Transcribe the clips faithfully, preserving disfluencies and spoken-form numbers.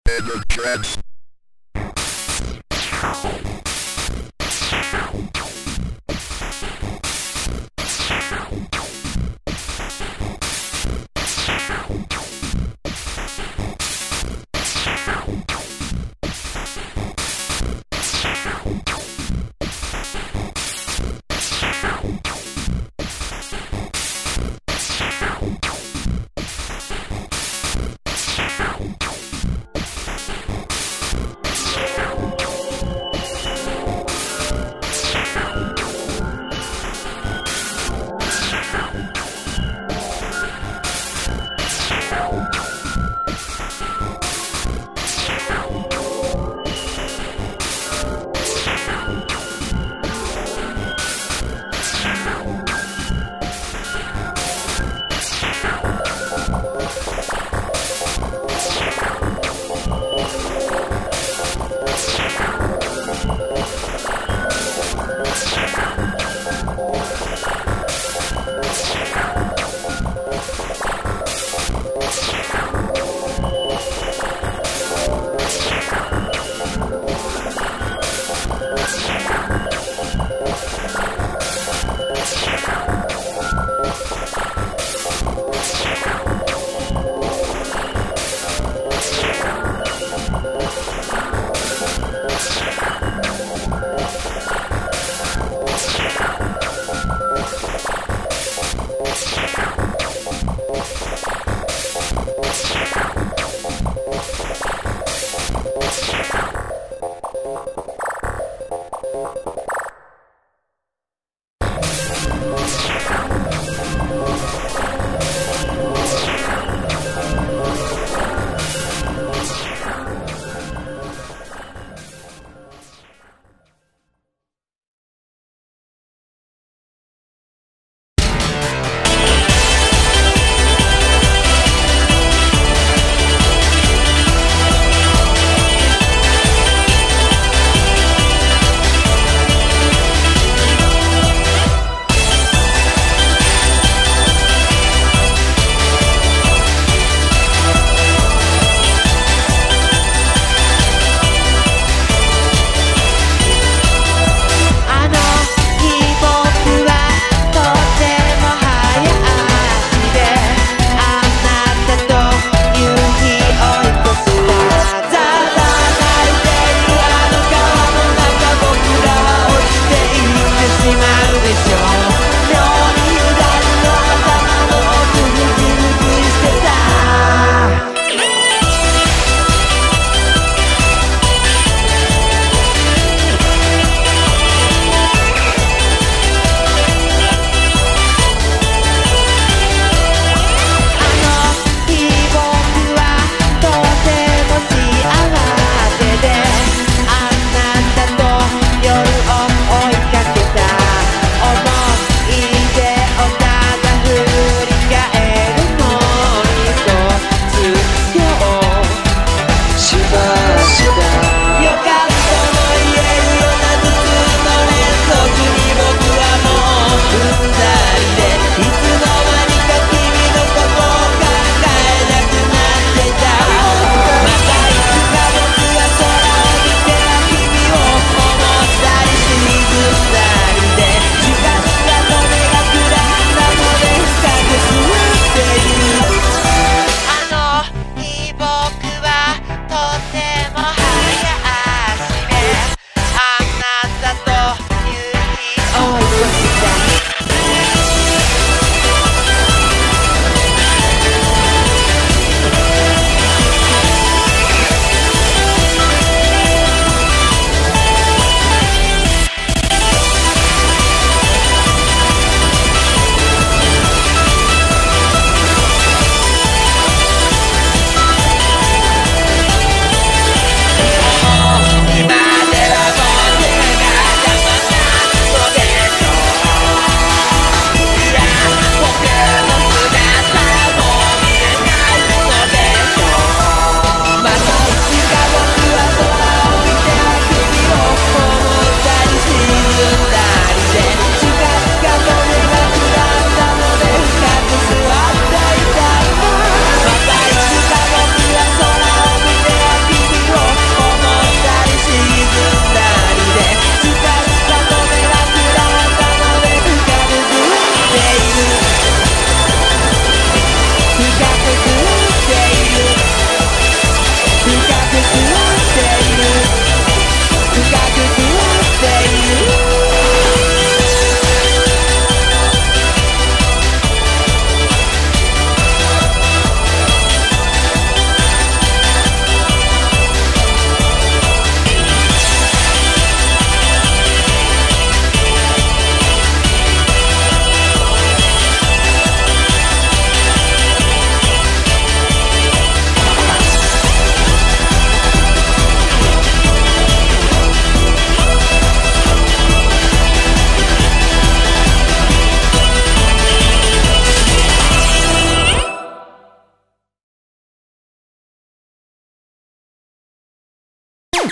in a trance.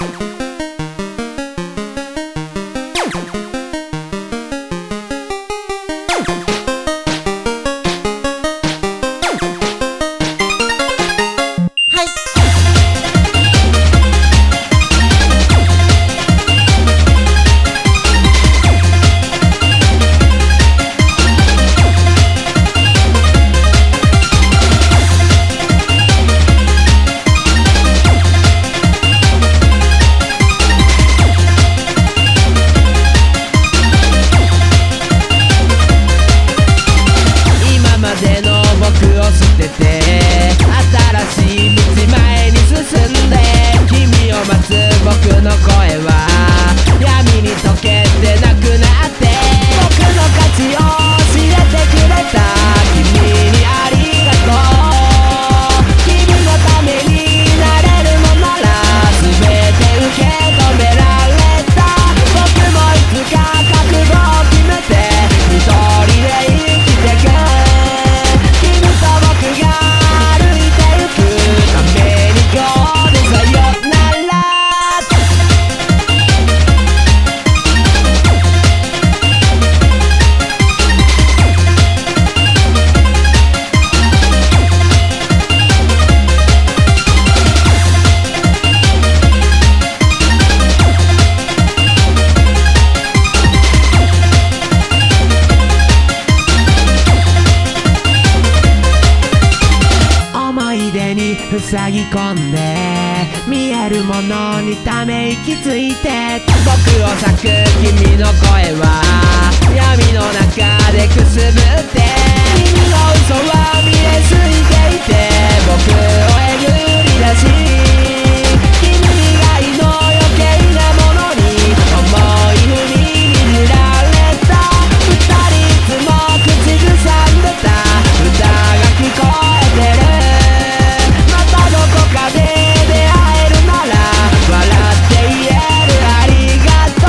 塞ぎ込んで見えるものにため息ついて僕を咲く君の声は闇の中でくすぶって君の嘘は見えすぎていて僕をえぐり出し君以外の余計なものに重い踏みにじられた二人いつも口ずさんでた歌が聞こえてるどこかで出会えるなら笑って言えるありがと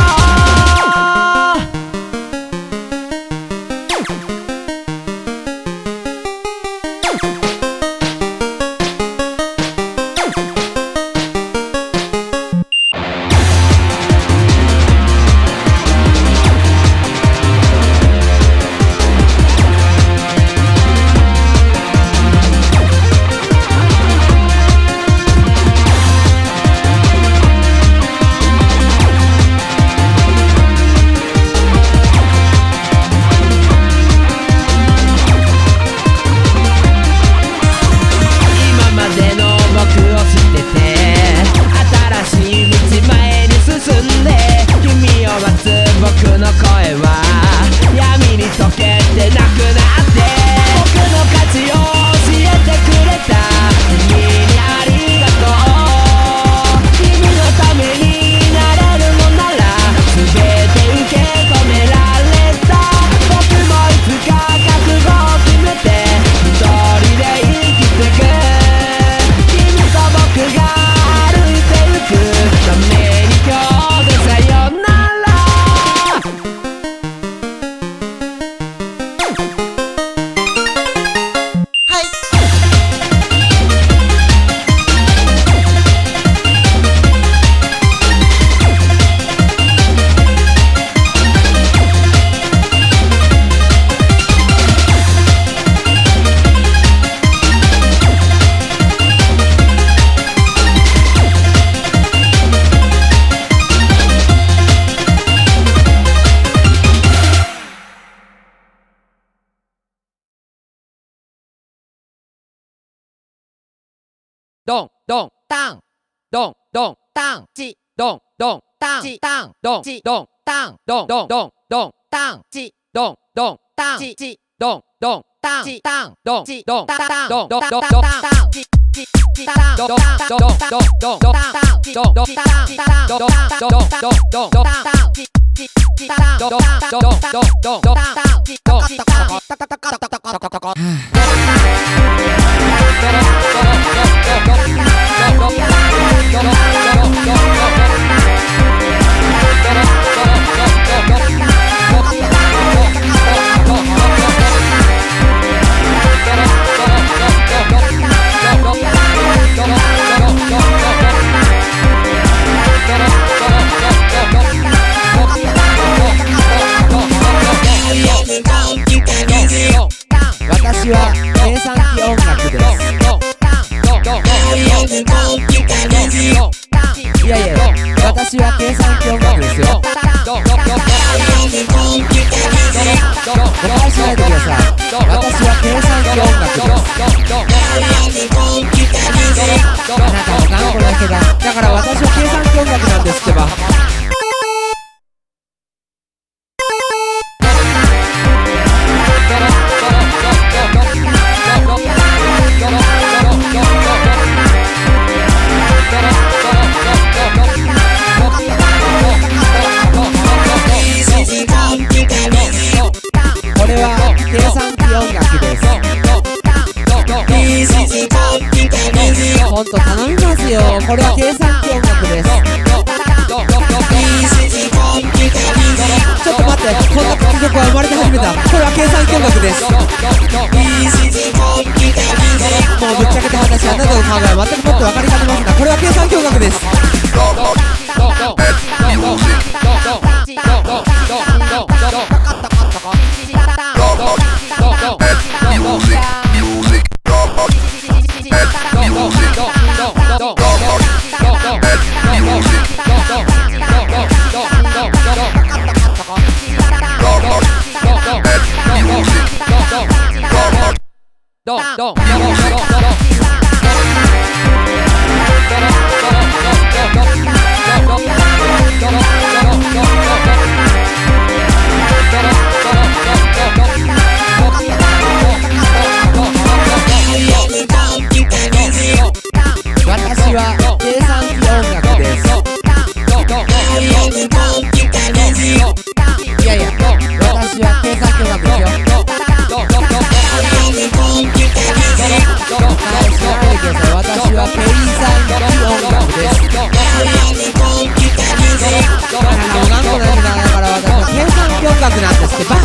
ドンドンタンドンドンタンチドンドンタンチタンドンチドンタンドンドンドンドンタンチドンドンタンチドンドンタンチタンドンチドンタンドンドンドンドンタンチタンドンドンドンドンドンドンタンチドンドンタンチタンドンドンドンドンドンタンチタンドンドンドンドンドンドンタンチドンチタンタタタタタタタタタタドいやいや、私は計算機音楽ですよ。誤解しないでください。私は計算機音楽です。あなたも頑固だけど、だから私は計算機音楽なんですってば。これは計算機音楽です。ほんと頼みますよ。これは計算機音楽です。ちょっと待って、こんな屈辱は生まれて初めた。これは計算機音楽です。もうぶっちゃけた話、あなたの考えは全くもって分かりかねますが、これは計算機音楽です。私は計算機音楽です。いやいや、私は計算機音楽ですよ。返しないでください。私は計算機音楽です。あなたも頑固なやつだ。だから私は計算機音楽なんですってば。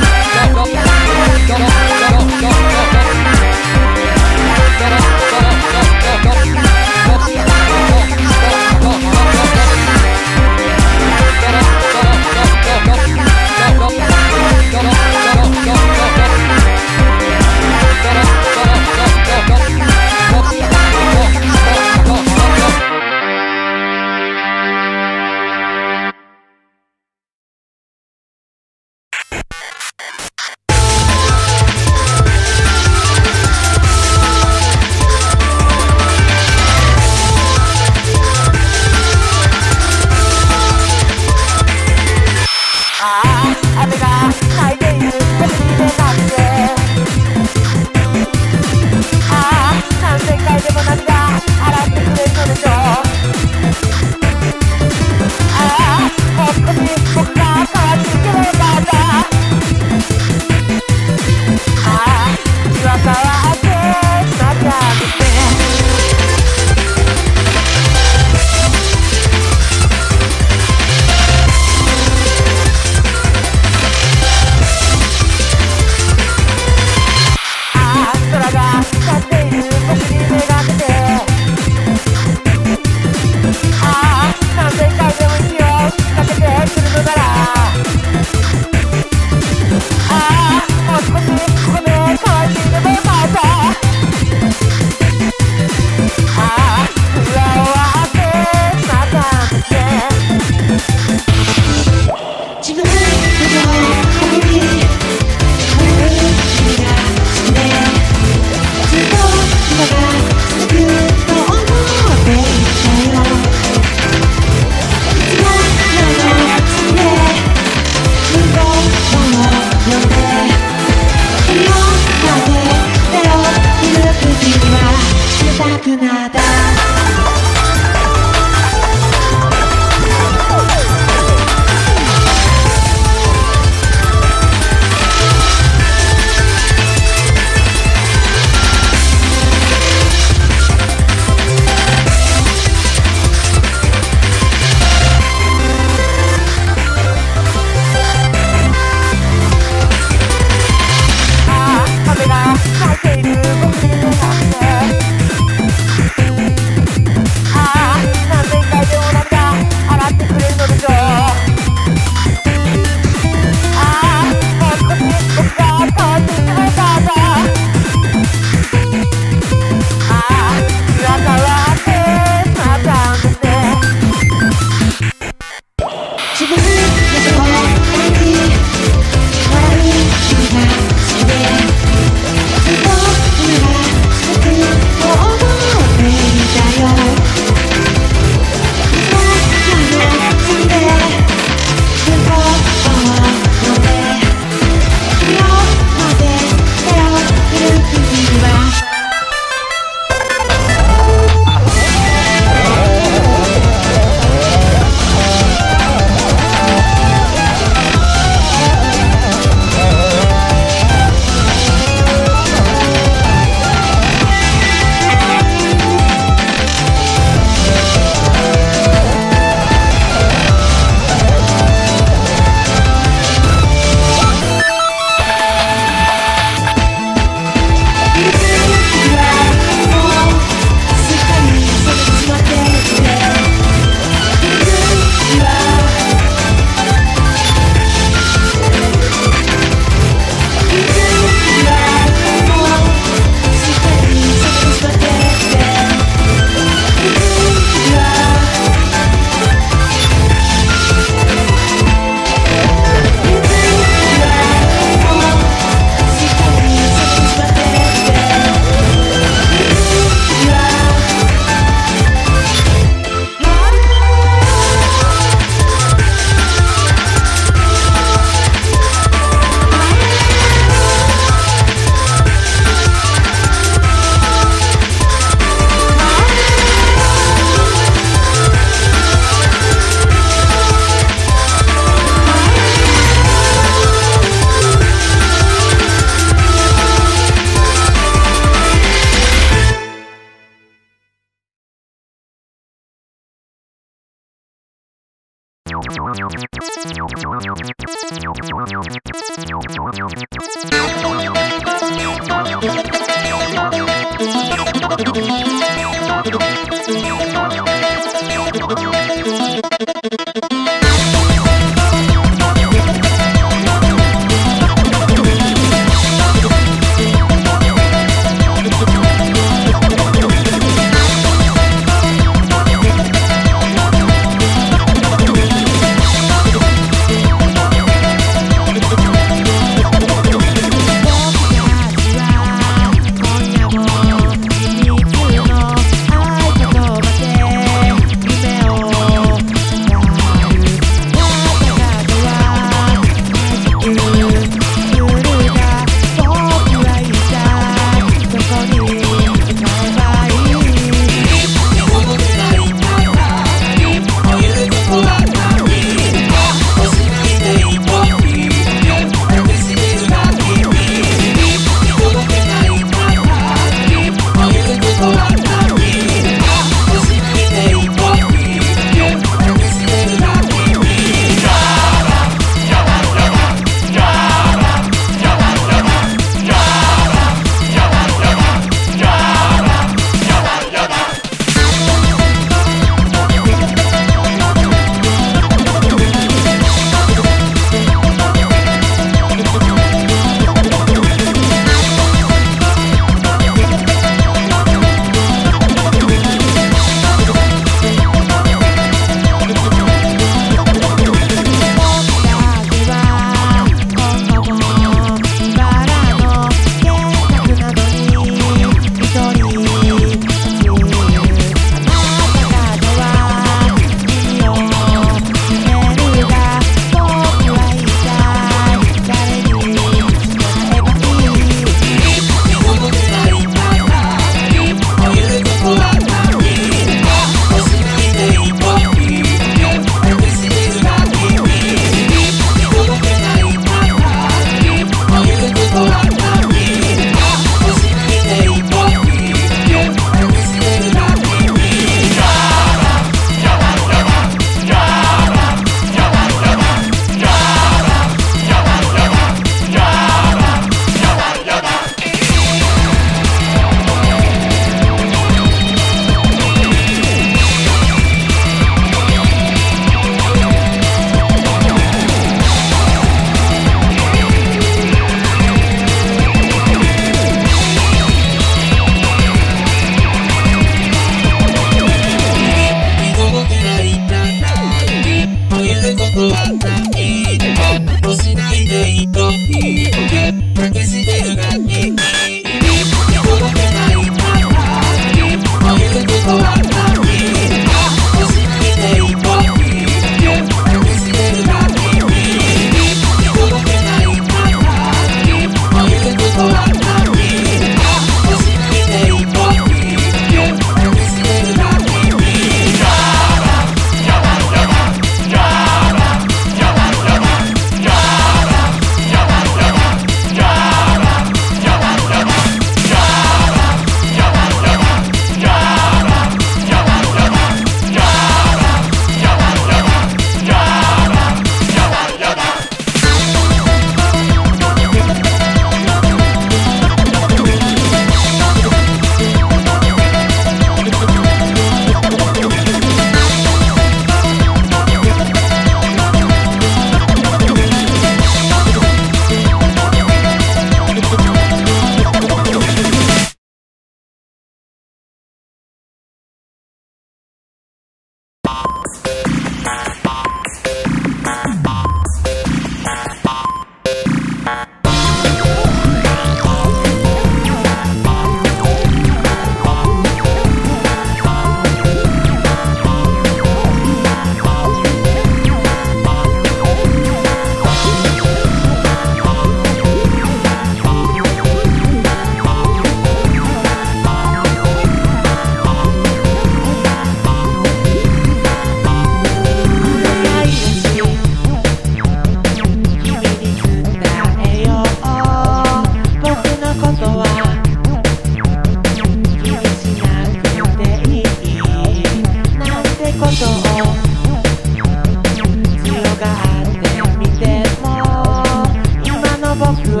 僕は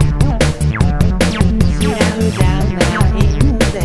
シラフじゃないんです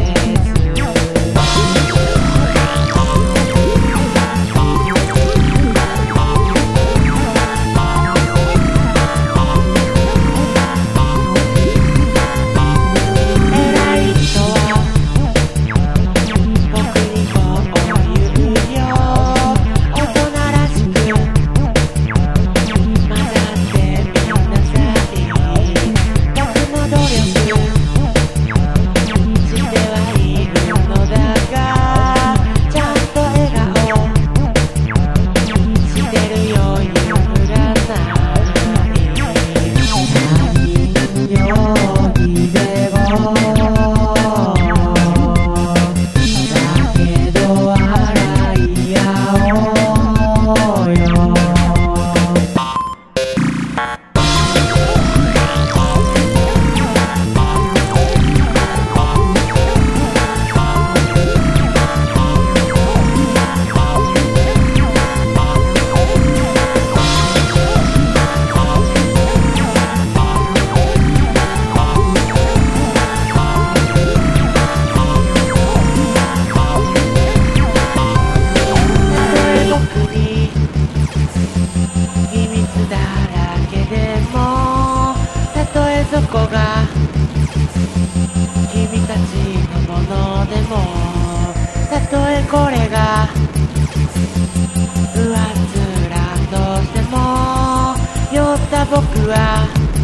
僕は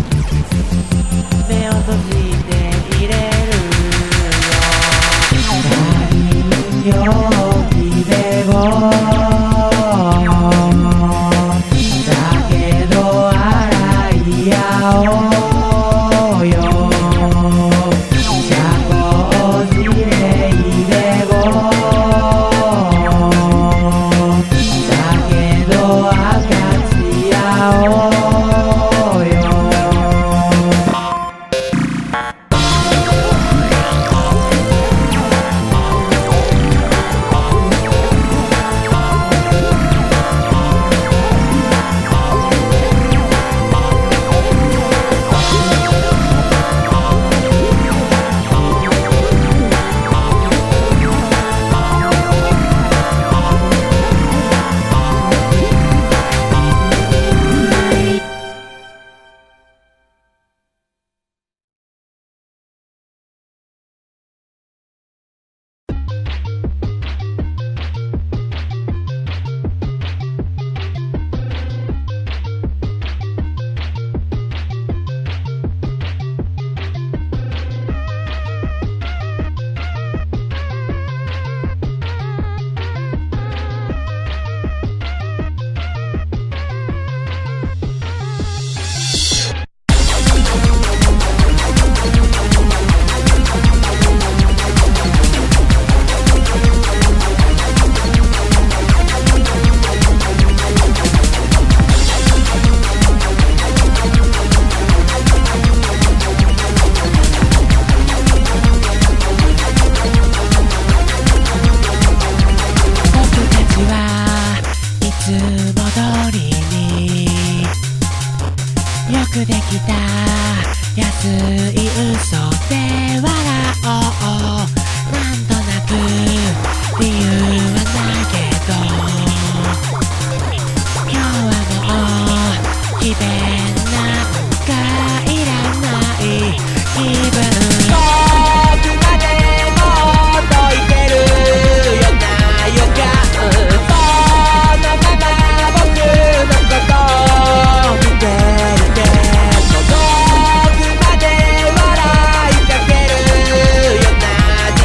目を閉じていれるよ何曜日でもだけど洗い合おうよ社交辞令でもだけど分かち合おうできた安い嘘で笑おうなんとなく理由はないけど今日はもう詭弁なんかいらない気分遠くまでも届いてるような予感そのまま僕のことを見ていて遠くまで笑いかけるような